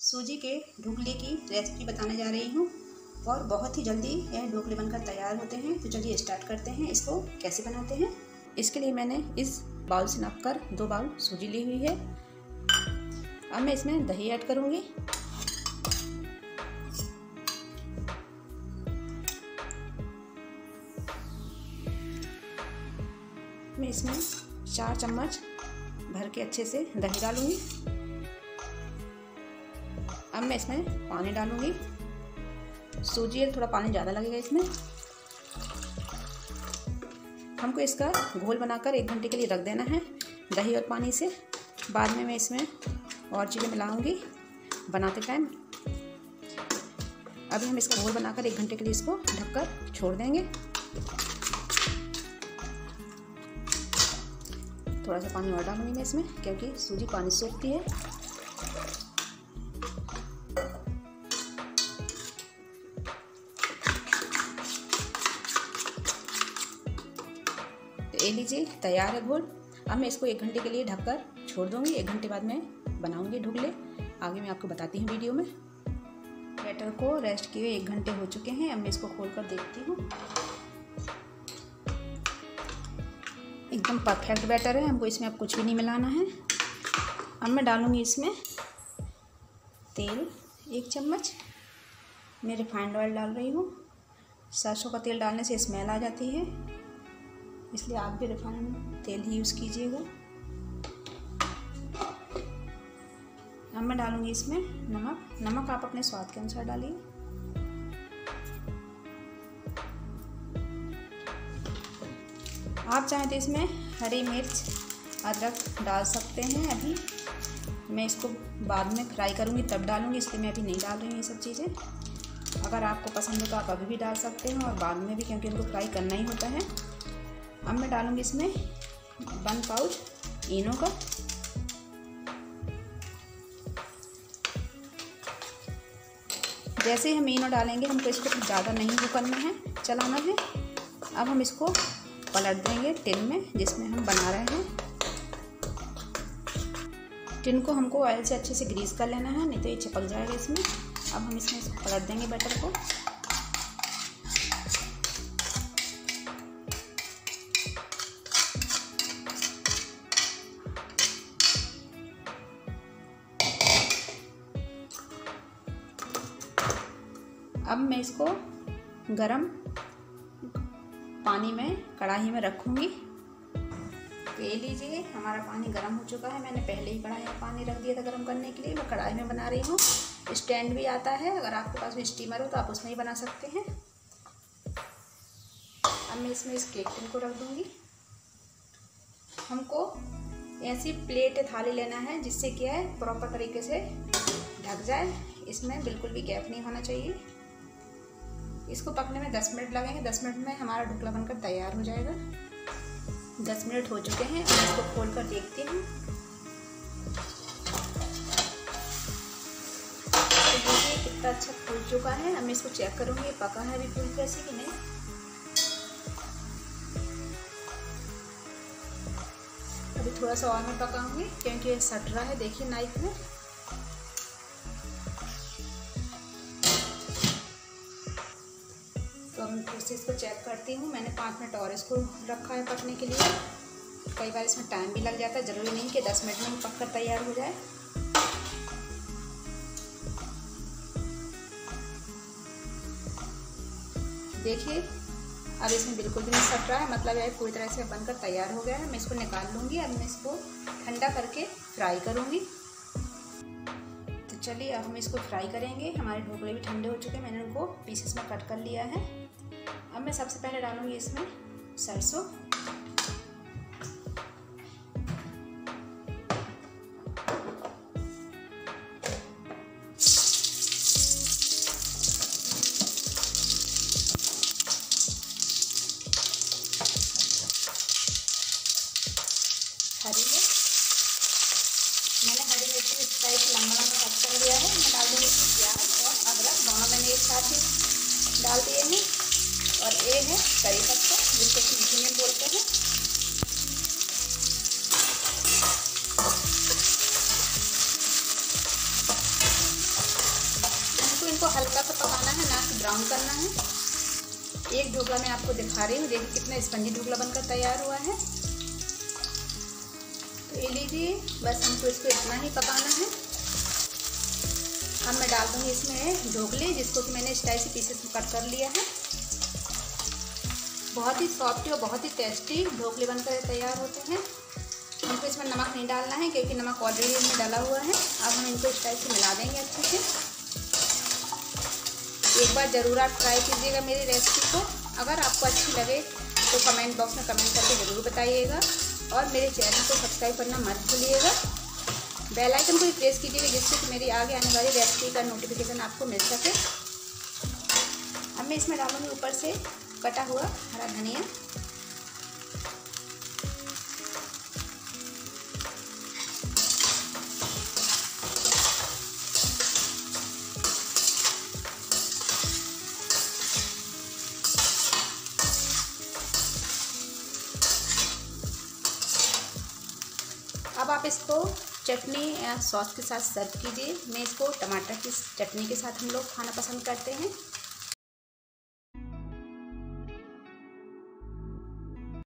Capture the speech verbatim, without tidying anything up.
सूजी के ढोकले की रेसिपी बताने जा रही हूँ और बहुत ही जल्दी यह ढोकले बनकर तैयार होते हैं। तो चलिए स्टार्ट करते हैं इसको कैसे बनाते हैं। इसके लिए मैंने इस बाउल से नापकर दो बाउल सूजी ली हुई है। अब मैं इसमें दही ऐड करूँगी। मैं इसमें चार चम्मच भर के अच्छे से दही डालूंगी। अब मैं इसमें पानी डालूंगी। सूजी है थोड़ा पानी ज़्यादा लगेगा इसमें। हमको इसका घोल बनाकर एक घंटे के लिए रख देना है दही और पानी से। बाद में मैं इसमें और चीज़ें मिलाऊंगी बनाते टाइम। अभी हम इसका घोल बनाकर एक घंटे के लिए इसको ढककर छोड़ देंगे। थोड़ा सा पानी और डालूंगी मैं इसमें क्योंकि सूजी पानी सोखती है। तो ये लीजिए तैयार है घोल। अब मैं इसको एक घंटे के लिए ढककर छोड़ दूंगी। एक घंटे बाद मैं बनाऊंगी ढोकले। आगे मैं आपको बताती हूँ वीडियो में। बैटर को रेस्ट किए एक घंटे हो चुके हैं। अब मैं इसको खोल कर देखती हूँ। एकदम परफेक्ट बैटर है। हमको इसमें अब कुछ भी नहीं मिलाना है। अब मैं डालूंगी इसमें तेल एक चम्मच। मैं रिफाइंड ऑयल डाल रही हूँ। सरसों का तेल डालने से स्मेल आ जाती है, इसलिए आप भी रिफाइंड तेल ही यूज़ कीजिएगा। अब मैं डालूंगी इसमें नमक। नमक आप अपने स्वाद के अनुसार डालिए। आप चाहें तो इसमें हरी मिर्च अदरक डाल सकते हैं। अभी मैं इसको बाद में फ्राई करूंगी तब डालूंगी, इसलिए मैं अभी नहीं डाल रही हूँ ये सब चीज़ें। अगर आपको पसंद हो तो आप अभी भी डाल सकते हैं और बाद में भी, क्योंकि इनको फ्राई करना ही होता है। अब मैं डालूंगी इसमें वन पाउच इनो का। जैसे ही हम इनो डालेंगे हमको इसको ज़्यादा नहीं वो करना है, चलाना है। अब हम इसको पलट देंगे टिन में जिसमें हम बना रहे हैं। टिन को हमको ऑयल से अच्छे से ग्रीस कर लेना है, नहीं तो ये चिपक जाएगा इसमें। अब हम इसमें इसको पलट देंगे बैटर को। अब मैं इसको गरम पानी में कढ़ाई में रखूँगी। तो ये लीजिए हमारा पानी गर्म हो चुका है। मैंने पहले ही कढ़ाई में पानी रख दिया था गर्म करने के लिए। मैं कढ़ाई में बना रही हूँ। स्टैंड भी आता है, अगर आपके पास में स्टीमर हो तो आप उसमें ही बना सकते हैं। अब मैं इसमें इस केक टिन को रख दूँगी। हमको ऐसी प्लेट थाली लेना है जिससे क्या है प्रॉपर तरीके से ढक जाए। इसमें बिल्कुल भी गैप नहीं होना चाहिए। इसको पकने में दस मिनट लगेंगे। दस मिनट में हमारा ढोकला बनकर तैयार हो जाएगा। दस मिनट हो चुके हैं। अब इसको खोल कर देखती हूँ। तो देखिए कितना अच्छा फूल चुका है। अब मैं इसको चेक करूँगी पका है अभी पूरी तरह से कि नहीं। अभी थोड़ा सा और मैं पकाऊंगी क्योंकि ये सट रहा है। देखिए नाइफ में। तो अब मैं फिर से इसको चेक करती हूँ। मैंने पाँच मिनट और इसको रखा है पकने के लिए। कई बार इसमें टाइम भी लग जाता है, ज़रूरी नहीं कि दस मिनट में ही पक कर तैयार हो जाए। देखिए अब इसमें बिल्कुल भी नहीं सट रहा है, मतलब यह पूरी तरह से बनकर तैयार हो गया है। मैं इसको निकाल लूँगी। अब मैं इसको ठंडा करके फ्राई करूँगी। तो चलिए अब हम इसको फ्राई करेंगे। हमारे ढोकले भी ठंडे हो चुके हैं। मैंने उनको पीसेस में कट कर लिया है। अब मैं सबसे पहले डालूंगी इसमें सरसों। हरी मिर्च, मैंने हरी मिर्च इस टाइप लंबा लंबा कट कर लिया है। मैं डाल दूँगी प्याज और अदरक, दोनों मैंने एक साथ ही डाल दिए हैं। और ये है करी पत्ता जिसको हिंदी में बोलते हैं। को हल्का सा पकाना है, ना कि ब्राउन करना है। एक ढोकला मैं आपको दिखा रही हूँ, देखिए कितना स्पंजी ढोकला बनकर तैयार हुआ है। तो ये लीजिए, बस हमको इसको इतना ही पकाना है। अब मैं डाल दूँगी इसमें ढोकले, जिसको कि मैंने इस टाइप से पीसेस में कट कर लिया है। बहुत ही सॉफ्ट और बहुत ही टेस्टी ढोकले बनकर तैयार होते हैं। हमको इसमें नमक नहीं डालना है, क्योंकि नमक ऑलरेडी इसमें डाला हुआ है। अब हम इनको इस टाइप से मिला देंगे अच्छे से। एक बार ज़रूर आप ट्राई कीजिएगा मेरी रेसिपी को। अगर आपको अच्छी लगे तो कमेंट बॉक्स में कमेंट करके ज़रूर बताइएगा, और मेरे चैनल को सब्सक्राइब करना मत भूलिएगा। बेल आइकन को भी प्रेस कीजिएगा, जिससे कि मेरी आगे आने वाली रेसिपी का नोटिफिकेशन आपको मिल सके। अब मैं इसमें डालूँगी ऊपर से कटा हुआ हरा धनिया। अब आप इसको चटनी या सॉस के साथ सर्व कीजिए। मैं इसको टमाटर की चटनी के साथ हम लोग खाना पसंद करते हैं।